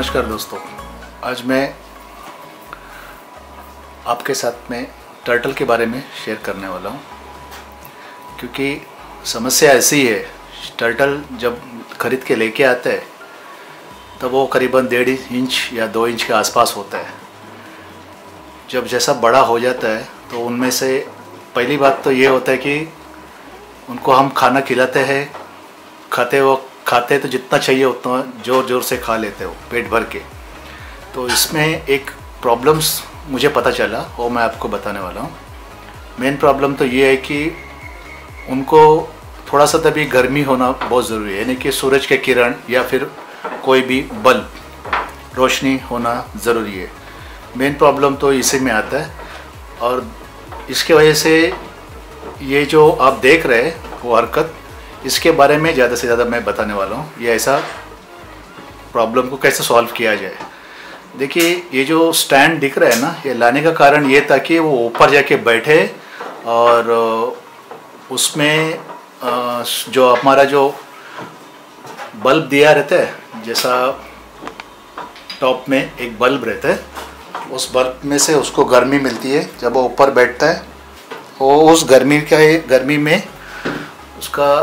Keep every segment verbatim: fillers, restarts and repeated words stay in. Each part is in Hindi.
नमस्कार दोस्तों, आज मैं आपके साथ में टर्टल के बारे में शेयर करने वाला हूँ। क्योंकि समस्या ऐसी है, टर्टल जब ख़रीद के लेके आते हैं तब वो करीबन डेढ़ इंच या दो इंच के आसपास होता है। जब जैसा बड़ा हो जाता है तो उनमें से पहली बात तो ये होता है कि उनको हम खाना खिलाते हैं, खाते वो खाते तो जितना चाहिए उतना ज़ोर ज़ोर से खा लेते हो पेट भर के। तो इसमें एक प्रॉब्लम्स मुझे पता चला वो मैं आपको बताने वाला हूँ। मेन प्रॉब्लम तो ये है कि उनको थोड़ा सा तभी गर्मी होना बहुत ज़रूरी है, यानी कि सूरज के किरण या फिर कोई भी बल्ब रोशनी होना ज़रूरी है। मेन प्रॉब्लम तो इसी में आता है और इसके वजह से ये जो आप देख रहे हैं वो हरकत, इसके बारे में ज़्यादा से ज़्यादा मैं बताने वाला हूँ। ये ऐसा प्रॉब्लम को कैसे सॉल्व किया जाए। देखिए, ये जो स्टैंड दिख रहा है ना, ये लाने का कारण ये था कि वो ऊपर जाके बैठे और उसमें जो हमारा जो बल्ब दिया रहता है, जैसा टॉप में एक बल्ब रहता है, उस बल्ब में से उसको गर्मी मिलती है। जब वो ऊपर बैठता है वो उस गर्मी का गर्मी में उसका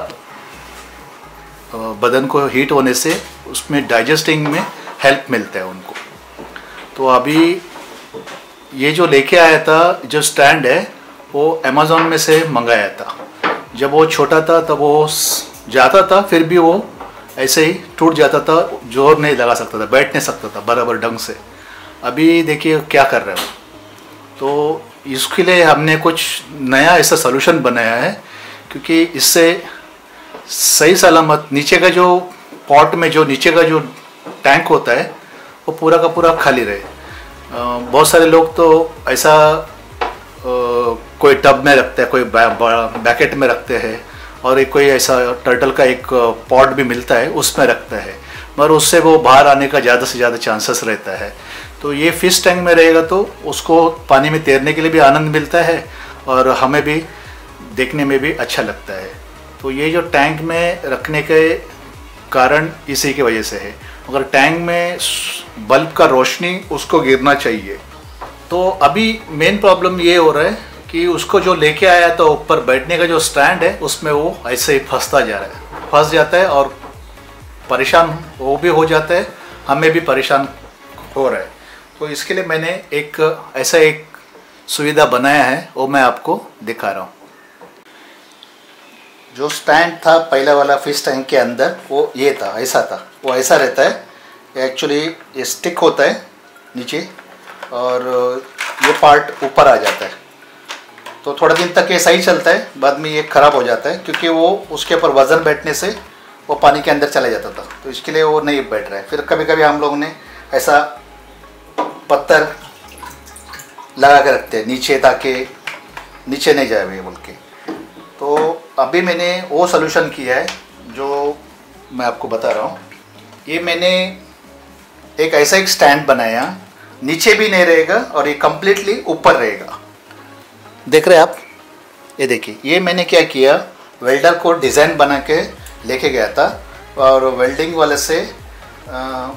बदन को हीट होने से उसमें डाइजेस्टिंग में हेल्प मिलता है उनको। तो अभी ये जो लेके आया था, जो स्टैंड है, वो अमेज़ॉन में से मंगाया था। जब वो छोटा था तब वो जाता था, फिर भी वो ऐसे ही टूट जाता था, जोर नहीं लगा सकता था, बैठ नहीं सकता था बराबर ढंग से। अभी देखिए क्या कर रहे हो। तो इसके लिए हमने कुछ नया ऐसा सलूशन बनाया है, क्योंकि इससे सही सलामत नीचे का जो पॉट में जो नीचे का जो टैंक होता है वो पूरा का पूरा खाली रहे। बहुत सारे लोग तो ऐसा आ, कोई टब में रखते हैं, कोई बैकेट में रखते हैं, और एक कोई ऐसा टर्टल का एक पॉट भी मिलता है उसमें रखता है, मगर उससे वो बाहर आने का ज़्यादा से ज़्यादा चांसेस रहता है। तो ये फिश टैंक में रहेगा तो उसको पानी में तैरने के लिए भी आनंद मिलता है और हमें भी देखने में भी अच्छा लगता है। तो ये जो टैंक में रखने के कारण इसी की वजह से है। अगर टैंक में बल्ब का रोशनी उसको गिरना चाहिए। तो अभी मेन प्रॉब्लम ये हो रहा है कि उसको जो लेके आया तो ऊपर बैठने का जो स्टैंड है उसमें वो ऐसे ही फंसता जा रहा है, फंस जाता है और परेशान वो भी हो जाता है, हमें भी परेशान हो रहा है। तो इसके लिए मैंने एक ऐसा एक सुविधा बनाया है, वो मैं आपको दिखा रहा हूँ। जो स्टैंड था पहला वाला फिश टैंक के अंदर, वो ये था, ऐसा था, वो ऐसा रहता है। एक्चुअली ये स्टिक होता है नीचे और ये पार्ट ऊपर आ जाता है। तो थोड़ा दिन तक ये सही चलता है, बाद में ये ख़राब हो जाता है, क्योंकि वो उसके ऊपर वज़न बैठने से वो पानी के अंदर चला जाता था, तो इसके लिए वो नहीं बैठ रहा है। फिर कभी कभी हम लोग ने ऐसा पत्थर लगा के रखते हैं नीचे, ताकि नीचे नहीं जाए वे बोल के। तो अभी मैंने वो सलूशन किया है जो मैं आपको बता रहा हूँ। ये मैंने एक ऐसा एक स्टैंड बनाया, नीचे भी नहीं रहेगा और ये कम्प्लीटली ऊपर रहेगा। देख रहे हैं आप, ये देखिए, ये मैंने क्या किया, वेल्डर को डिज़ाइन बना के लेके गया था और वेल्डिंग वाले से आ,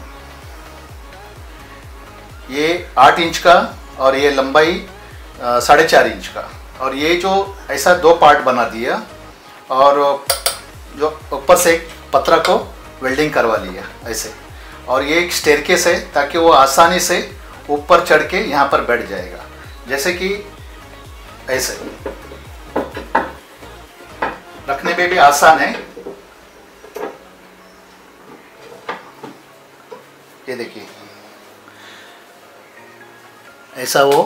ये आठ इंच का और ये लंबाई साढ़े चार इंच का, और ये जो ऐसा दो पार्ट बना दिया और जो ऊपर से एक पत्रा को वेल्डिंग करवा लिया ऐसे, और ये एक स्टेयरकेस है ताकि वो आसानी से ऊपर चढ़ के यहाँ पर बैठ जाएगा। जैसे कि ऐसे रखने में भी आसान है। ये देखिए, ऐसा वो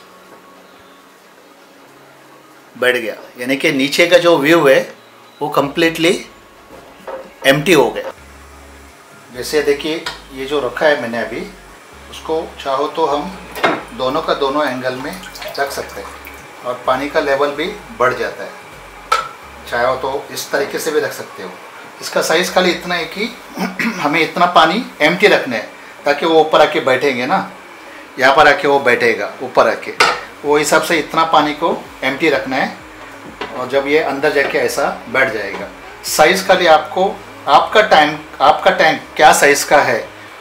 बैठ गया, यानी कि नीचे का जो व्यू है वो कम्प्लीटली एम्प्टी हो गया। जैसे देखिए, ये जो रखा है मैंने अभी, उसको चाहो तो हम दोनों का दोनों एंगल में रख सकते हैं और पानी का लेवल भी बढ़ जाता है। चाहो तो इस तरीके से भी रख सकते हो। इसका साइज़ खाली इतना है कि हमें इतना पानी एम्प्टी रखना है ताकि वो ऊपर आके बैठेंगे ना, यहाँ पर आके वो बैठेगा ऊपर आके, वो हिसाब से इतना पानी को एम्प्टी रखना है और जब ये अंदर जाके ऐसा बैठ जाएगा। साइज़ खाली आपको आपका टैंक आपका टैंक क्या साइज़ का है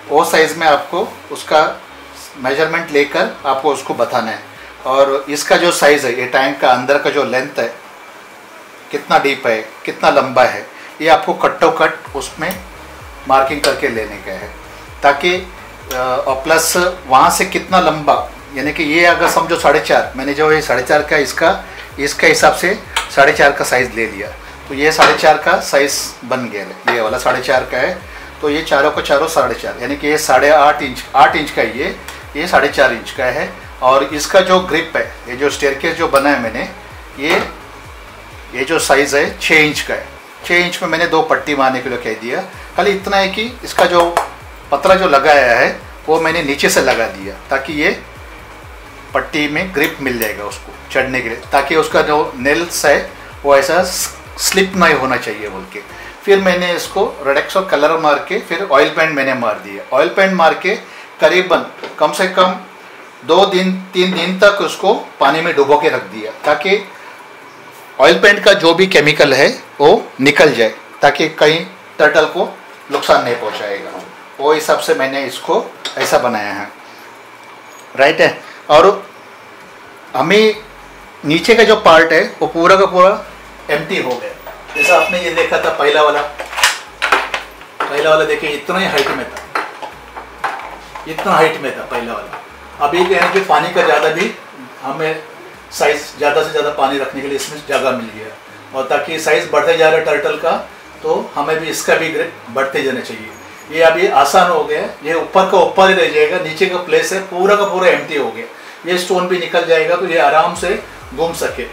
वो साइज़ में आपको उसका मेजरमेंट लेकर आपको उसको बताना है। और इसका जो साइज़ है, ये टैंक का अंदर का जो लेंथ है, कितना डीप है, कितना लंबा है, ये आपको कट्टो कट उसमें मार्किंग करके लेने का है, ताकि और प्लस वहाँ से कितना लंबा, यानी कि ये अगर समझो साढ़े चार, मैंने जो ये साढ़े चार का इसका इसका हिसाब से साढ़े चार का साइज़ ले लिया, तो ये साढ़े चार का साइज़ बन गया। ये वाला साढ़े चार का है, तो ये चारों को चारों साढ़े चार, यानी कि ये साढ़े आठ इंच आठ इंच का ये ये साढ़े चार इंच का है। और इसका जो ग्रिप है, ये जो स्टेयरकेस जो बना है मैंने, ये ये जो साइज़ है छः इंच का है। छः इंच में मैंने दो पट्टी मारने के लिए कह दिया। खाली इतना है कि इसका जो पतरा जो लगाया है वो मैंने नीचे से लगा दिया, ताकि ये पट्टी में ग्रिप मिल जाएगा उसको चढ़ने के लिए, ताकि उसका जो नेल्स है वो ऐसा स्लिप नहीं होना चाहिए बोल के। फिर मैंने इसको रेडेक्स और कलर मार के फिर ऑयल पेंट मैंने मार दिया। ऑयल पेंट मार के करीबन कम से कम दो दिन तीन दिन तक उसको पानी में डुबो के रख दिया, ताकि ऑयल पेंट का जो भी केमिकल है वो निकल जाए, ताकि कहीं टर्टल को नुकसान नहीं पहुंचाएगा। वो हिसाब से मैंने इसको ऐसा बनाया है, राइट है। और हमें नीचे का जो पार्ट है वो पूरा का पूरा एम्प्टी हो गया। जैसा आपने ये देखा था पहला वाला पहला वाला देखिए इतना ही हाइट में था, इतना हाइट में था पहला वाला। अभी क्या है कि पानी का ज़्यादा भी हमें साइज़ ज़्यादा से ज़्यादा पानी रखने के लिए इसमें जगह मिल गया, और ताकि साइज़ बढ़ते जा रहा है टर्टल का, तो हमें भी इसका भी ग्रिप बढ़ते जाना चाहिए। ये अभी आसान हो गया, ये ऊपर का ऊपर ही रह जाएगा, नीचे का प्लेस है पूरा का पूरा एम्प्टी हो गया। ये स्टोन भी निकल जाएगा तो ये आराम से घूम सके।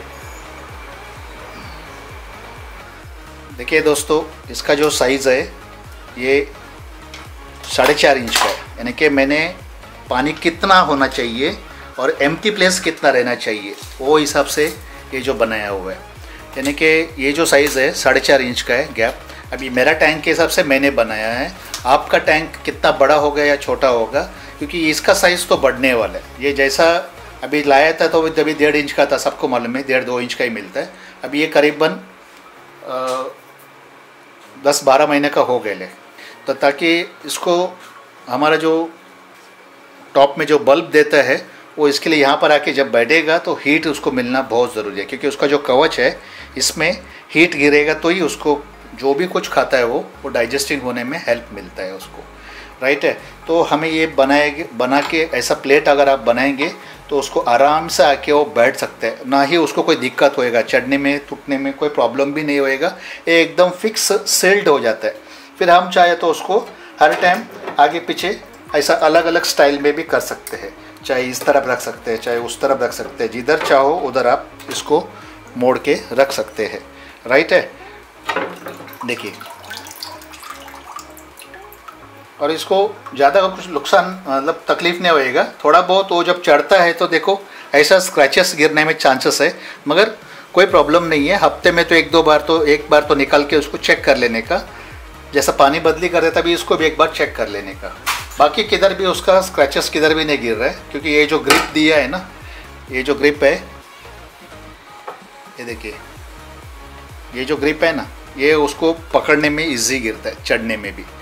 देखिए दोस्तों, इसका जो साइज़ है ये साढ़े चार इंच का है, यानी कि मैंने पानी कितना होना चाहिए और एम्प्टी प्लेस कितना रहना चाहिए वो हिसाब से ये जो बनाया हुआ है। यानी कि ये जो साइज़ है साढ़े चार इंच का है गैप। अभी मेरा टैंक के हिसाब से मैंने बनाया है, आपका टैंक कितना बड़ा होगा या छोटा होगा, क्योंकि इसका साइज़ तो बढ़ने वाला है। ये जैसा अभी लाया था तो अभी डेढ़ इंच का था, सबको मालूम है डेढ़ दो इंच का ही मिलता है। अभी ये करीबन दस बारह महीने का हो गया ले, तो ताकि इसको हमारा जो टॉप में जो बल्ब देता है वो इसके लिए यहाँ पर आके जब बैठेगा तो हीट उसको मिलना बहुत ज़रूरी है, क्योंकि उसका जो कवच है इसमें हीट गिरेगा तो ही उसको जो भी कुछ खाता है वो वो डाइजेस्टिंग होने में हेल्प मिलता है उसको, राइट है। तो हमें ये बनाएंगे बना के ऐसा प्लेट अगर आप बनाएंगे तो उसको आराम से आके वो बैठ सकते हैं, ना ही उसको कोई दिक्कत होएगा, चढ़ने में टूटने में कोई प्रॉब्लम भी नहीं होएगा, ये एकदम फिक्स सेल्ड हो जाता है। फिर हम चाहे तो उसको हर टाइम आगे पीछे ऐसा अलग अलग स्टाइल में भी कर सकते हैं, चाहे इस तरफ रख सकते हैं चाहे उस तरफ रख सकते हैं, जिधर चाहो उधर आप इसको मोड़ के रख सकते हैं, राइट है। देखिए, और इसको ज़्यादा कुछ नुकसान मतलब तकलीफ़ नहीं होएगा, थोड़ा बहुत वो जब चढ़ता है तो देखो ऐसा स्क्रैचेस गिरने में चांसेस है, मगर कोई प्रॉब्लम नहीं है। हफ्ते में तो एक दो बार तो एक बार तो निकाल के उसको चेक कर लेने का, जैसा पानी बदली कर देता भी इसको भी एक बार चेक कर लेने का। बाकी किधर भी उसका स्क्रैचेस किधर भी नहीं गिर रहा है, क्योंकि ये जो ग्रिप दिया है ना, ये जो ग्रिप है, ये देखिए ये जो ग्रिप है ना, ये उसको पकड़ने में इजी गिरता है, चढ़ने में भी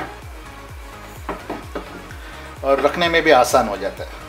और रखने में भी आसान हो जाता है।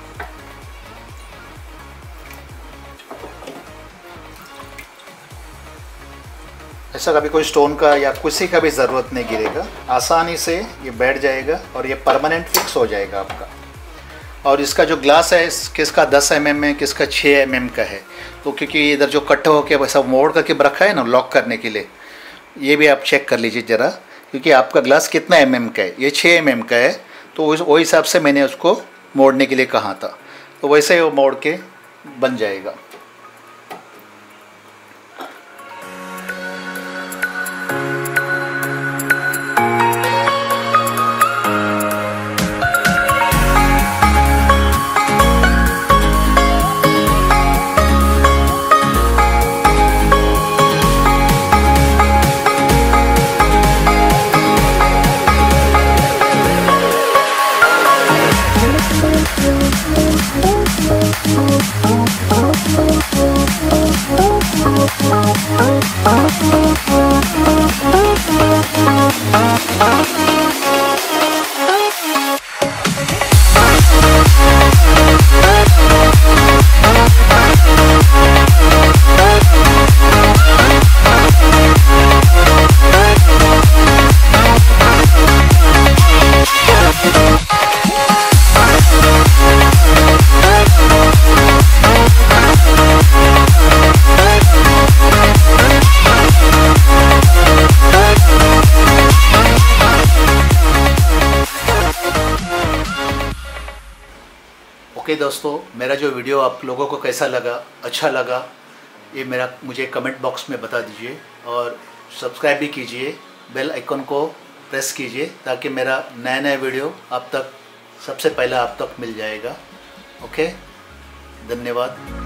ऐसा कभी कोई स्टोन का या किसी का भी ज़रूरत नहीं गिरेगा, आसानी से ये बैठ जाएगा और ये परमानेंट फिक्स हो जाएगा आपका। और इसका जो ग्लास है किसका दस एम एम है, किसका छः एम एम का है, तो क्योंकि इधर जो कट हो के वैसा मोड़ करके रखा है ना लॉक करने के लिए, ये भी आप चेक कर लीजिए ज़रा, क्योंकि आपका ग्लास कितना एम एम का है, ये छः एम एम का है, तो वो हिसाब से मैंने उसको मोड़ने के लिए कहा था, तो वैसे ही वो मोड़ के बन जाएगा। Oh, ओके दोस्तों, मेरा जो वीडियो आप लोगों को कैसा लगा, अच्छा लगा, ये मेरा मुझे कमेंट बॉक्स में बता दीजिए और सब्सक्राइब भी कीजिए, बेल आइकन को प्रेस कीजिए ताकि मेरा नया नया वीडियो आप तक सबसे पहला आप तक मिल जाएगा। ओके, धन्यवाद।